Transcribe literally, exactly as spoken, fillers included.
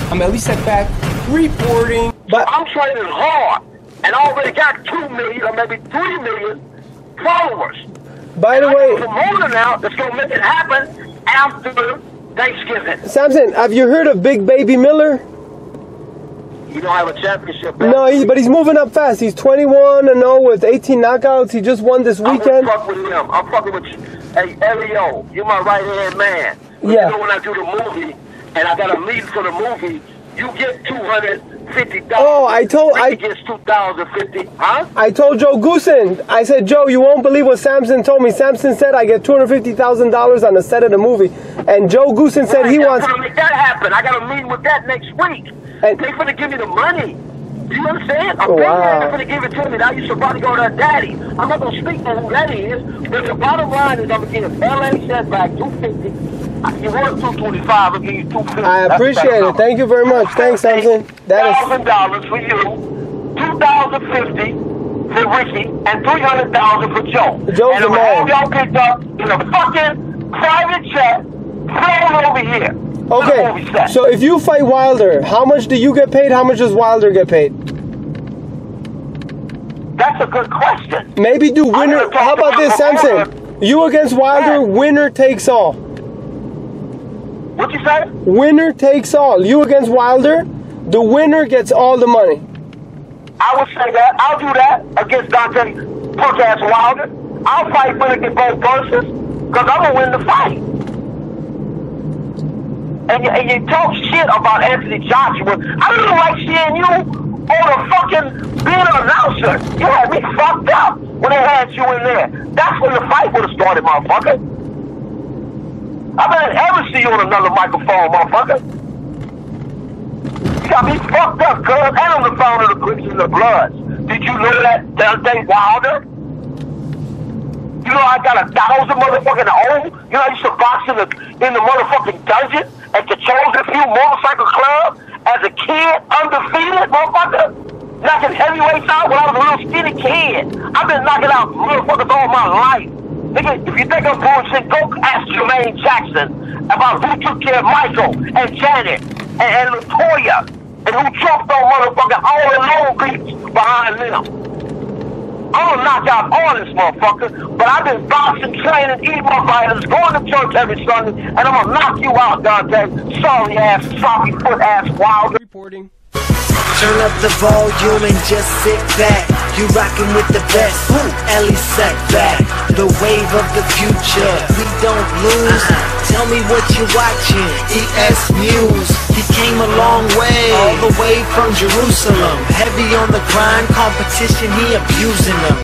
I'm Elie Seckbach reporting. But I'm training hard and I already got two million or maybe three million followers. By the and way, I got a promoter now that's gonna make it happen after Thanksgiving. Sampson, have you heard of Big Baby Miller? You don't have a championship. No, he, but he's moving up fast. He's twenty-one and oh with eighteen knockouts. He just won this weekend. I'm fuck with him. I'm fucking with you. Hey, Elio, you're my right hand man. Yeah. You know when I do the movie and I got a meeting for the movie, you get two hundred fifty dollars. Oh, I told Ricky I gets two thousand fifty. Huh? I told Joe Goosen. I said, Joe, you won't believe what Sampson told me. Sampson said I get two hundred fifty thousand dollars on the set of the movie, and Joe Goosen said right, he I'm wants. gonna make that happen. I got a meeting with that next week. And they finna give me the money. Do you understand? I'm oh, paying wow. They're finna give it to me. Now you should probably go to her daddy. I'm not gonna speak for who that is, but the bottom line is I'm gonna give Elie Seckbach two fifty. You want two twenty-five? I'll give you two fifty. I appreciate it. Thank you very much. Thanks, Sampson. That is thousand dollars for you, two thousand fifty for Ricky, and three hundred thousand for Joe. Joe's and the man. all y'all picked up in a fucking private jet, flown over here. okay. So if you fight Wilder, how much do you get paid? How much does Wilder get paid? That's a good question. Maybe do winner. How about this, Sampson? You against Wilder, winner takes all. What you say? Winner takes all. You against Wilder, the winner gets all the money. I would say that. I'll do that against Deontay, punk ass Wilder. I'll fight when it get both verses, because I'm going to win the fight. And you, and you talk shit about Anthony Joshua. I didn't like seeing you on a fucking being an announcer. You had me fucked up when they had you in there. That's when the fight would have started, motherfucker. I didn't ever see you on another microphone, motherfucker. You got me fucked up, cuz. And I'm the founder of the Crips and the Bloods. Did you know that Deontay Wilder? You know I got a thousand motherfucking own. You know I used to box in the in the motherfucking dungeon at the Chosen Few Motorcycle Club as a kid, undefeated, motherfucker. Knocking heavyweights out when I was a little skinny kid. I've been knocking out motherfuckers all my life. Nigga, if you think I'm bullshit, go ask Jermaine Jackson about who took care of Michael and Janet and, and LaToya and who jumped on motherfucking all the Long Beach behind them. I'm gonna knock out all this motherfucker, but I've been boxing, training, eating my vitamins, going to church every Sunday, and I'm gonna knock you out, Deontay. Sorry ass, sloppy foot ass Wilder. Reporting. Turn up the volume and just sit back. You rockin' with the best. Elie Seckbach, the wave of the future. We don't lose. Tell me what you're watching. EsNews. He came a long way, all the way from Jerusalem. Heavy on the grind, competition, he abusing them.